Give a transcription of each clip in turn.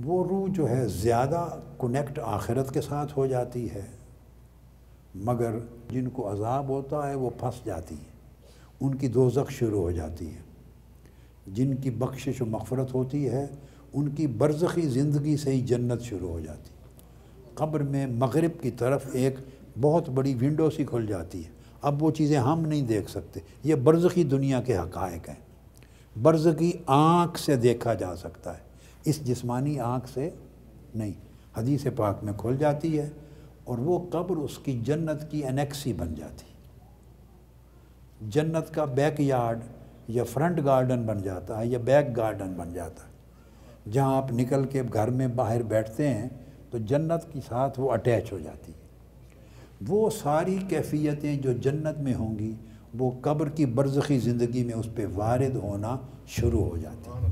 وہ روح جو ہے زیادہ کنیکٹ آخرت کے ساتھ ہو جاتی ہے، مگر جن کو عذاب ہوتا ہے وہ پھنس جاتی ہے، ان کی دوزخ شروع ہو جاتی ہے۔ جن کی بخشش و مغفرت ہوتی ہے ان کی برزخی زندگی سے ہی جنت شروع ہو جاتی ہے۔ قبر میں مغرب کی طرف ایک بہت بڑی ونڈو سی کھل جاتی ہے، اب وہ چیزیں ہم نہیں دیکھ سکتے، یہ برزخی دنیا کے حقائق ہیں، برزخی آنکھ سے دیکھا جا سکتا ہے، اس جسمانی آنکھ سے نہیں۔ حدیث پاک میں کھل جاتی ہے اور وہ قبر اس کی جنت کی انیکسی بن جاتی ہے، جنت کا بیک یارڈ یا فرنٹ گارڈن بن جاتا ہے یا بیک گارڈن بن جاتا ہے، جہاں آپ نکل کے گھر میں باہر بیٹھتے ہیں تو جنت کے ساتھ وہ اٹیچ ہو جاتی ہے۔ وہ ساری کیفیتیں جو جنت میں ہوں گی وہ قبر کی برزخی زندگی میں اس پہ وارد ہونا شروع ہو جاتی ہیں۔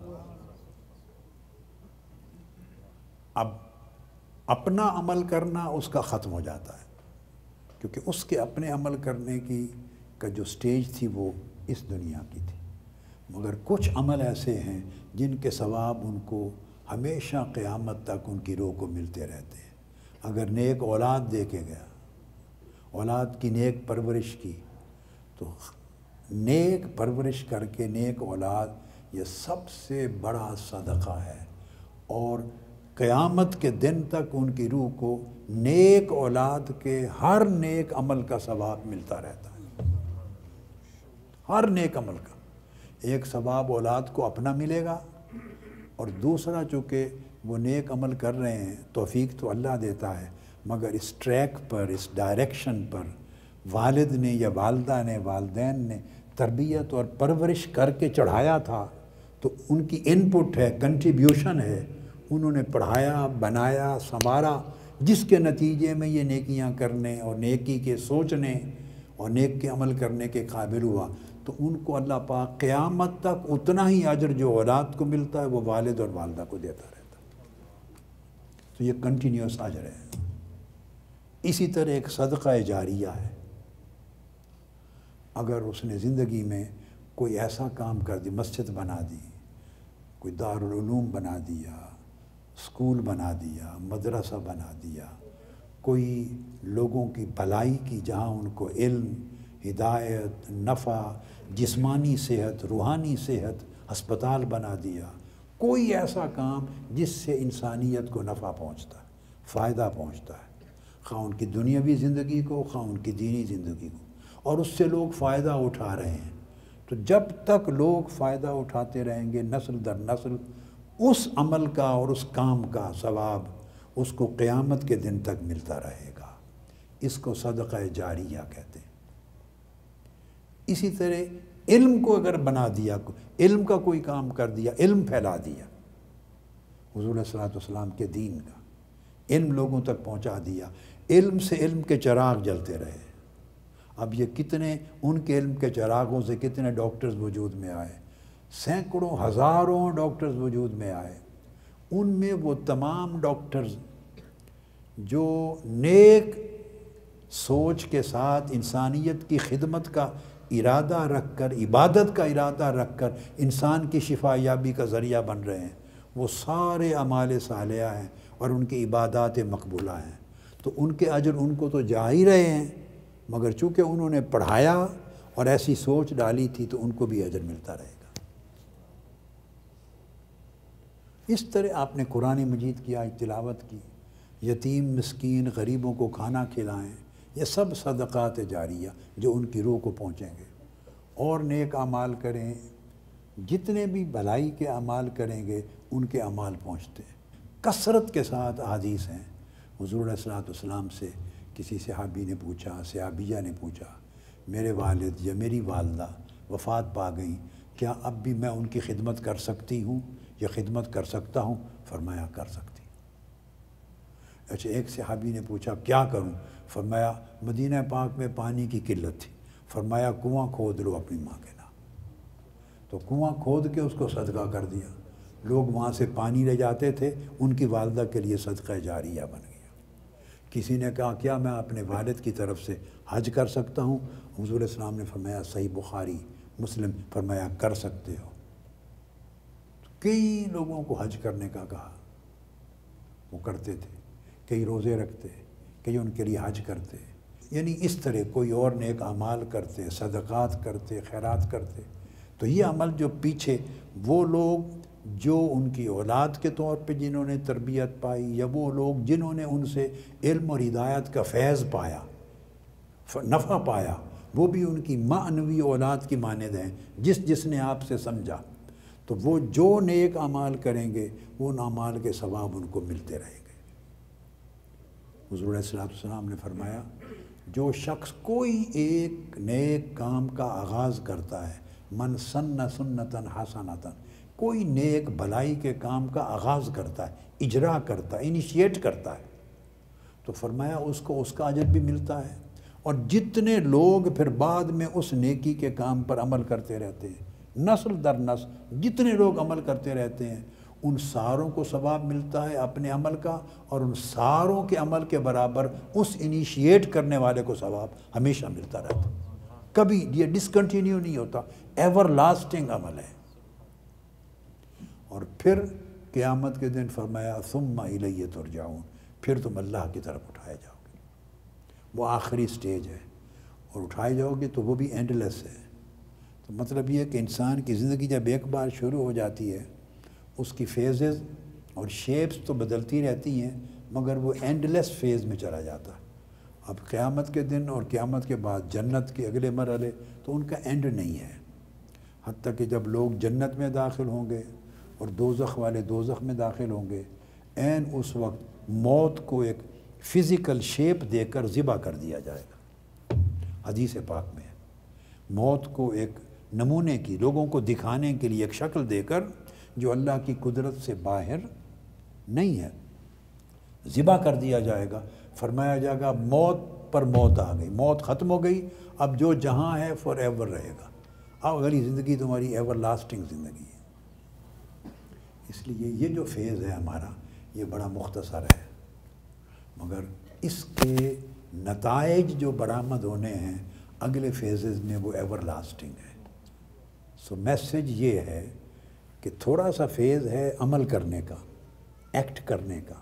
اب اپنا عمل کرنا اس کا ختم ہو جاتا ہے، کیونکہ اس کے اپنے عمل کرنے کی کا جو سٹیج تھی وہ اس دنیا کی تھی، مگر کچھ عمل ایسے ہیں جن کے ثواب ان کو ہمیشہ قیامت تک ان کی روح کو ملتے رہتے ہیں۔ اگر نیک اولاد دے کے گیا، اولاد کی نیک پرورش کی، تو نیک پرورش کر کے نیک اولاد یہ سب سے بڑا صدقہ ہے، اور قیامت کے دن تک ان کی روح کو نیک اولاد کے ہر نیک عمل کا ثواب ملتا رہتا ہے، ہر نیک عمل کا۔ ایک ثواب اولاد کو اپنا ملے گا، اور دوسرا چونکہ وہ نیک عمل کر رہے ہیں، توفیق تو اللہ دیتا ہے، مگر اس ٹریک پر، اس ڈائریکشن پر والد نے یا والدہ نے، والدین نے تربیت اور پرورش کر کے چڑھایا تھا، تو ان کی ان پٹ ہے، کنٹریبیوشن ہے، انہوں نے پڑھایا، بنایا، سنوارا، جس کے نتیجے میں یہ نیکیاں کرنے اور نیکی کے سوچنے اور نیک کے عمل کرنے کے قابل ہوا، تو ان کو اللہ پاک قیامت تک اتنا ہی اجر جو اولاد کو ملتا ہے وہ والد اور والدہ کو دیتا رہتا ہے۔ تو یہ کنٹینیوس اجر ہے۔ اسی طرح ایک صدقہ جاریہ ہے، اگر اس نے زندگی میں کوئی ایسا کام کر دی، مسجد بنا دی، کوئی دارالعلوم بنا دیا، اسکول بنا دیا، مدرسہ بنا دیا، کوئی لوگوں کی بھلائی کی جہاں ان کو علم، ہدایت، نفع، جسمانی صحت، روحانی صحت، ہسپتال بنا دیا، کوئی ایسا کام جس سے انسانیت کو نفع پہنچتا ہے، فائدہ پہنچتا ہے، خواہ ان کی دنیاوی زندگی کو، خواہ ان کی دینی زندگی کو، اور اس سے لوگ فائدہ اٹھا رہے ہیں، تو جب تک لوگ فائدہ اٹھاتے رہیں گے نسل در نسل، اس عمل کا اور اس کام کا ثواب اس کو قیامت کے دن تک ملتا رہے گا۔ اس کو صدقہ جاریہ کہتے ہیں۔ اسی طرح علم کو اگر بنا دیا، علم کا کوئی کام کر دیا، علم پھیلا دیا، حضور صلی اللہ علیہ وسلم کے دین کا علم لوگوں تک پہنچا دیا، علم سے علم کے چراغ جلتے رہے۔ اب یہ کتنے ان کے علم کے چراغوں سے کتنے ڈاکٹرز وجود میں آئے، سینکڑوں ہزاروں ڈاکٹرز وجود میں آئے، ان میں وہ تمام ڈاکٹرز جو نیک سوچ کے ساتھ انسانیت کی خدمت کا ارادہ رکھ کر، عبادت کا ارادہ رکھ کر انسان کی شفا یابی کا ذریعہ بن رہے ہیں، وہ سارے اعمال صالحہ ہیں اور ان کی عبادات مقبولہ ہیں، تو ان کے اجر ان کو تو جا ہی رہے ہیں، مگر چونکہ انہوں نے پڑھایا اور ایسی سوچ ڈالی تھی تو ان کو بھی اجر ملتا رہے گا۔ اس طرح آپ نے قرآن مجید کی آج تلاوت کی، یتیم، مسکین، غریبوں کو کھانا کھلائیں، یہ سب صدقات جاریہ جو ان کی روح کو پہنچیں گے، اور نیک اعمال کریں، جتنے بھی بھلائی کے اعمال کریں گے ان کے اعمال پہنچتے ہیں۔ کثرت کے ساتھ احادیث ہیں، حضور علیہ الصلوۃ والسلام سے کسی صحابی نے پوچھا، صحابیہ نے پوچھا، میرے والد یا میری والدہ وفات پا گئیں، کیا اب بھی میں ان کی خدمت کر سکتی ہوں یا خدمت کر سکتا ہوں؟ فرمایا کر سکتی۔ اچھا، ایک صحابی نے پوچھا کیا کروں؟ فرمایا مدینہ پاک میں پانی کی قلت تھی، فرمایا کنواں کھود لو اپنی ماں کے نام، تو کنواں کھود کے اس کو صدقہ کر دیا، لوگ وہاں سے پانی لے جاتے تھے، ان کی والدہ کے لیے صدقہ جاریہ بن گیا۔ کسی نے کہا کیا میں اپنے والد کی طرف سے حج کر سکتا ہوں؟ حضور اسلام نے فرمایا، صحیح بخاری مسلم، فرمایا کر سکتے ہو۔ کئی لوگوں کو حج کرنے کا کہا، وہ کرتے تھے، کئی روزے رکھتے، کئی ان کے لیے حج کرتے، یعنی اس طرح کوئی اور نیک اعمال کرتے، صدقات کرتے، خیرات کرتے۔ تو یہ عمل جو پیچھے وہ لوگ جو ان کی اولاد کے طور پہ جنہوں نے تربیت پائی، یا وہ لوگ جنہوں نے ان سے علم اور ہدایت کا فیض پایا، نفع پایا، وہ بھی ان کی معنوی اولاد کی مانند ہیں، جس نے آپ سے سمجھا، تو وہ جو نیک اعمال کریں گے وہ ان اعمال کے ثواب ان کو ملتے رہیں گے۔ حضور علیہ السلام نے فرمایا جو شخص کوئی ایک نیک کام کا آغاز کرتا ہے، من سن سنتن حسنتن، کوئی نیک بھلائی کے کام کا آغاز کرتا ہے، اجرا کرتا ہے، انیشیٹ کرتا ہے، تو فرمایا اس کو اس کا اجر بھی ملتا ہے، اور جتنے لوگ پھر بعد میں اس نیکی کے کام پر عمل کرتے رہتے ہیں، نسل در نسل جتنے لوگ عمل کرتے رہتے ہیں، ان ساروں کو ثواب ملتا ہے اپنے عمل کا، اور ان ساروں کے عمل کے برابر اس انیشیٹ کرنے والے کو ثواب ہمیشہ ملتا رہتا، کبھی یہ ڈسکنٹینیو نہیں ہوتا، ایور لاسٹنگ عمل ہے۔ اور پھر قیامت کے دن فرمایا ثم الیہ ترجعون، پھر تم اللہ کی طرف اٹھائے جاؤ گے، وہ آخری سٹیج ہے، اور اٹھائے جاؤ گے تو وہ بھی اینڈ لیس ہے۔ تو مطلب یہ ہے کہ انسان کی زندگی جب ایک بار شروع ہو جاتی ہے، اس کی فیزز اور شیپس تو بدلتی رہتی ہیں، مگر وہ اینڈ لیس فیز میں چلا جاتا ہے۔ اب قیامت کے دن اور قیامت کے بعد جنت کے اگلے مرحلے تو ان کا اینڈ نہیں ہے، حتیٰ کہ جب لوگ جنت میں داخل ہوں گے اور دوزخ والے دوزخ میں داخل ہوں گے، عین اس وقت موت کو ایک فزیکل شیپ دے کر ذبح کر دیا جائے گا۔ حدیث پاک میں موت کو ایک نمونے کی، لوگوں کو دکھانے کے لیے ایک شکل دے کر جو اللہ کی قدرت سے باہر نہیں ہے، ذبح کر دیا جائے گا۔ فرمایا جائے گا موت پر موت آ گئی، موت ختم ہو گئی، اب جو جہاں ہے فار ایور رہے گا، اب اگلی زندگی تمہاری ایور لاسٹنگ زندگی ہے۔ اس لیے یہ جو فیز ہے ہمارا یہ بڑا مختصر ہے، مگر اس کے نتائج جو برآمد ہونے ہیں اگلے فیزز میں وہ ایور لاسٹنگ ہے۔ سو میسیج یہ ہے کہ تھوڑا سا فیز ہے عمل کرنے کا، ایکٹ کرنے کا،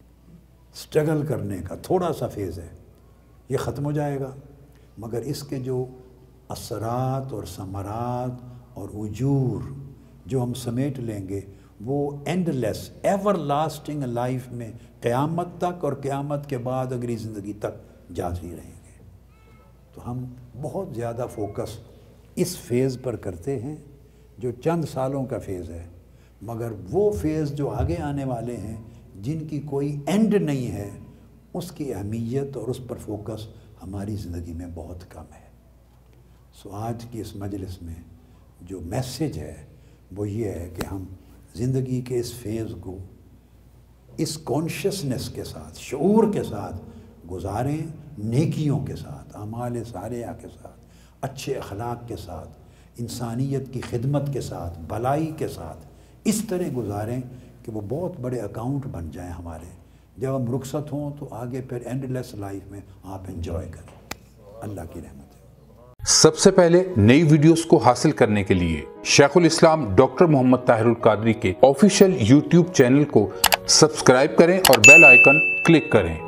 سٹرگل کرنے کا، تھوڑا سا فیز ہے، یہ ختم ہو جائے گا، مگر اس کے جو اثرات اور ثمرات اور اجور جو ہم سمیٹ لیں گے وہ endless everlasting life میں قیامت تک اور قیامت کے بعد اگلی زندگی تک جاری رہیں گے۔ تو ہم بہت زیادہ فوکس اس فیز پر کرتے ہیں جو چند سالوں کا فیز ہے، مگر وہ فیز جو آگے آنے والے ہیں جن کی کوئی اینڈ نہیں ہے، اس کی اہمیت اور اس پر فوکس ہماری زندگی میں بہت کم ہے۔ سو آج کی اس مجلس میں جو میسیج ہے وہ یہ ہے کہ ہم زندگی کے اس فیز کو اس کانشیسنس کے ساتھ، شعور کے ساتھ گزاریں، نیکیوں کے ساتھ، اعمال صالحہ کے ساتھ، اچھے اخلاق کے ساتھ، انسانیت کی خدمت کے ساتھ، بھلائی کے ساتھ، اس طرح گزاریں کہ وہ بہت بڑے اکاؤنٹ بن جائیں ہمارے، جب ہم رخصت ہوں تو آگے پھر اینڈ لیس لائف میں آپ انجوائے کریں۔ اللہ کی رحمت ہے۔ سب سے پہلے نئی ویڈیوز کو حاصل کرنے کے لیے شیخ الاسلام ڈاکٹر محمد طاہر القادری کے آفیشیل یوٹیوب چینل کو سبسکرائب کریں اور بیل آئیکن کلک کریں۔